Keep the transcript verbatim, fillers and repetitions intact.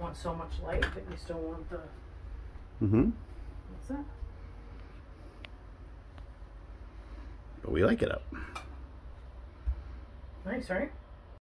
want so much light, but you still want the. Mm-hmm. What's that? But we like it up. Nice, right?